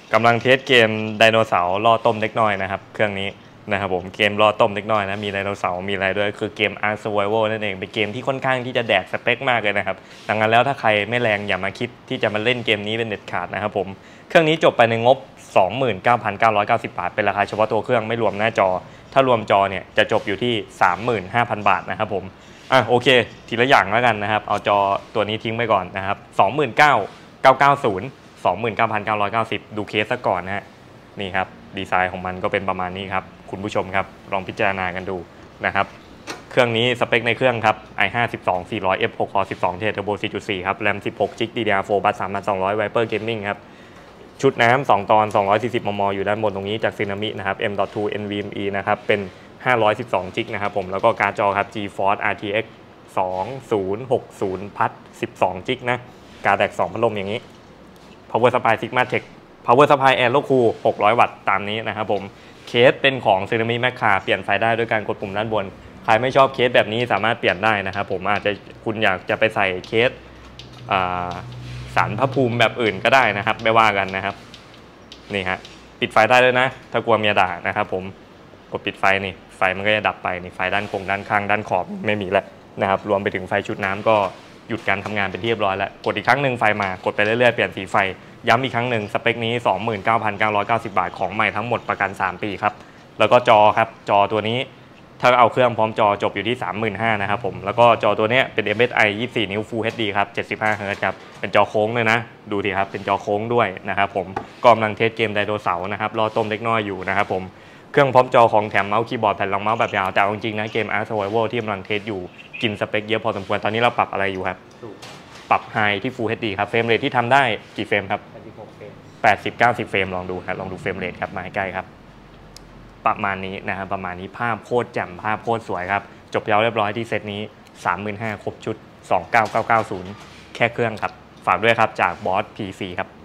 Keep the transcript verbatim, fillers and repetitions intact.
กำลังเทสเกมไดโนเสาร์ล่อต้มเล็กน้อยนะครับเครื่องนี้นะครับผมเกมล่อต้มเล็กน้อยนะมีไดโนเสาร์มีอะไรด้วยคือเกม Ark Survival นั่นเองเป็นเกมที่ค่อนข้างที่จะแดกสเปคมากเลยนะครับดังนั้นแล้วถ้าใครไม่แรงอย่ามาคิดที่จะมาเล่นเกมนี้เป็นเด็ดขาดนะครับผมเครื่องนี้จบไปในงบ สองหมื่นเก้าพันเก้าร้อยเก้าสิบ บาทเป็นราคาเฉพาะตัวเครื่องไม่รวมหน้าจอถ้ารวมจอเนี่ยจะจบอยู่ที่ สามหมื่นห้าพัน บาทนะครับผมอ่ะโอเคทีละอย่างแล้วกันนะครับเอาจอตัวนี้ทิ้งไปก่อนนะครับ สองหมื่นเก้าพันเก้าร้อยเก้าสิบ สองหมื่นเก้าพันเก้าร้อยเก้าสิบ ดูเคสซะก่อนนะฮะนี่ครับดีไซน์ของมันก็เป็นประมาณนี้ครับคุณผู้ชมครับลองพิจารณากันดูนะครับเครื่องนี้สเปคในเครื่องครับ ไอ ห้า สิบสอง สี่ร้อย เอฟ หก คอร์ สิบสอง เทอร์โบ สี่จุดสี่ ครับ แรม สิบหก จิก ดี ดี อาร์ โฟร์ บัส สามพันสองร้อย Viper Gaming ครับชุดน้ำสองตอนสองร้อยสี่สิบ มม อยู่ด้านบนตรงนี้จาก Zenami นะครับ เอ็ม ดอท ทู เอ็น วี เอ็ม อี นะครับเป็นห้าร้อยสิบสองจิกนะครับผมแล้วก็การ์ดจอครับ GeForce อาร์ ที เอ็กซ์ สองพันหกสิบ พัด สิบสองจิกนะการ์ดแตกสองพัดลมอย่างนี้ Power Supply Sigma Tech Power Supply Aero Cool หกร้อย วัตต์ตามนี้นะครับผมเคสเป็นของ Zenami Macca เปลี่ยนไฟได้ด้วยการกดปุ่มด้านบนใครไม่ชอบเคสแบบนี้สามารถเปลี่ยนได้นะครับผมอาจจะคุณอยากจะไปใส่เคสสารพระภูมิแบบอื่นก็ได้นะครับไม่ว่ากันนะครับนี่ฮะปิดไฟได้ด้วยนะถ้ากลัวเมียด่านะครับผมกดปิดไฟนี่ไฟมันก็จะดับไปนี่ไฟด้านคงด้านข้างด้านขอบไม่มีแล้วนะครับรวมไปถึงไฟชุดน้ำก็หยุดการทำงานเป็นที่เรียบร้อยแล้วกดอีกครั้งหนึ่งไฟมากดไปเรื่อยๆเปลี่ยนสีไฟย้ำอีกครั้งหนึ่งสเปคนี้ สองหมื่นเก้าพันเก้าร้อยเก้าสิบ บาทของใหม่ทั้งหมดประกันสามปีครับแล้วก็จอครับจอตัวนี้ถ้าเอาเครื่องพร้อมจอจบอยู่ที่ สามหมื่นห้าพัน นะครับผมแล้วก็จอตัวนี้เป็น เอ็ม เอส ไอ ยี่สิบสี่ นิ้ว Full เอช ดี ครับ เจ็ดสิบห้า เฮิร์ตซ์ ครับเป็นจอโค้งเลยนะดูดิครับเป็นจอโค้งด้วยนะครับผมกำลังเทสเกมไดโนเสาร์นะครับรอต้มเล็กน้อยอยู่นะครับผมเครื่องพร้อมจอของแถมเมาส์คีย์บอร์ดแผ่นรองเมาส์แบบยาวแต่จริงๆนะเกม Ark Survival ที่กำลังเทสอยู่กินสเปคเยอะพอสมควรตอนนี้เราปรับอะไรอยู่ครับปรับไฮที่ Full เอช ดี ครับเฟรมเรทที่ทำได้กี่เฟรมครับแปดสิบ เก้าสิบ เฟรมลองดูครับลองดูเฟรมเรทครับมาใกล้ครับประมาณนี้นะครับประมาณนี้ภาพโคตรแจ่มภาพโคตรสวยครับจบยาวเรียบร้อยที่เซตนี้ สามหมื่นห้าพัน ครบชุด สองเก้าเก้าเก้าศูนย์ แค่เครื่องครับฝากด้วยครับจากบอส พี ซี ครับ